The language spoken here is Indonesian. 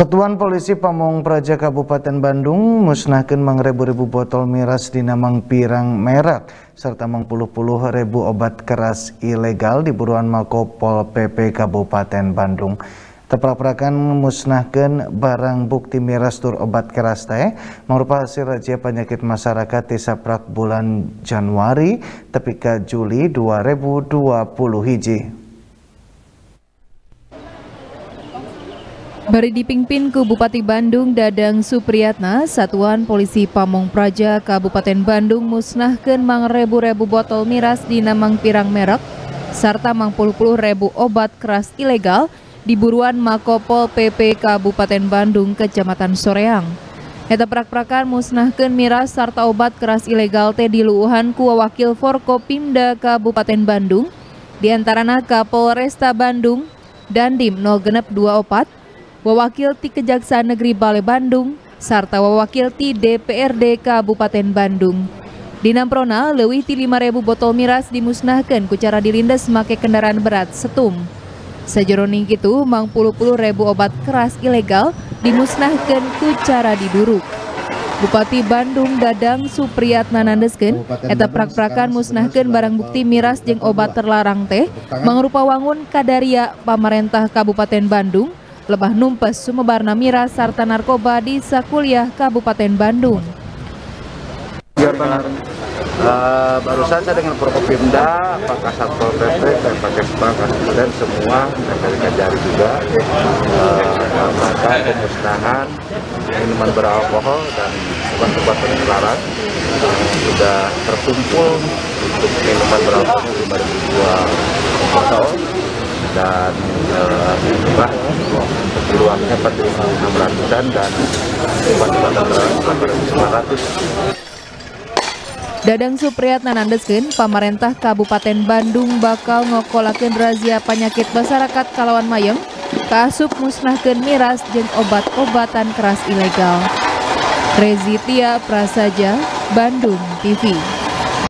Satuan Polisi Pamong Praja Kabupaten Bandung musnahkeun mangrebu-rebu botol miras dina mangpirang merek serta mangpuluh-puluh ribu obat keras ilegal di buruan Makopol PP Kabupaten Bandung. Teprak-prakan musnahkeun barang bukti miras tur obat keras teh mangrupa hasil razia penyakit masyarakat di saprak bulan Januari tepi ka Juli 2020 hiji. Bari dipimpin ku Bupati Bandung Dadang Supriyatna, Satuan Polisi Pamong Praja Kabupaten Bandung musnahkeun mangrebu-rebu botol miras dina mangpirang merek sarta mangpuluh-puluh ribu obat keras ilegal di buruan Makopol PP Kabupaten Bandung Kecamatan Soreang. Eta prak-prakan musnahkeun miras sarta obat keras ilegal teh diluuhan ku Wakil Forkopimda Kabupaten Bandung, diantarana Kapolresta Bandung, Dandim 062, Wawakil ti Kejaksaan Negeri Bale Bandung, sarta wawakil ti DPRD Kabupaten Bandung. Dinamprona leuwih ti 5.000 botol miras dimusnahkeun ku cara dilindes make kendaraan berat setum. Sajeroning kitu mangpuluh-puluh ribu obat keras ilegal dimusnahkeun ku cara diduruk. Bupati Bandung Dadang Supriyatna nandeskeun eta prak-prakan musnahkeun barang bukti miras jeung obat terlarang teh mangrupa wangun kadaria pamarentah Kabupaten Bandung lebah numpes sumebarna miras sarta narkoba di sakuliah Kabupaten Bandung. Ya benar. Barusan saya dengan Forkopimda, Pak Kasatpol PP, Pak Kespang, dan semua dari Kajari juga melakukan pemusnahan minuman beralkohol dan obat-obat terlarang sudah terkumpul untuk minuman beralkohol 5.002 botol dan jumlah luasnya 4.600-an dan obat-obat terlarang 8.900. Dadang Supriyatna nandeskeun pamarentah Kabupaten Bandung bakal ngokolakeun razia penyakit masyarakat kalawan mayem kaasup musnahkeun miras jeung obat-obatan keras ilegal. Rezitia Prasaja, Bandung TV.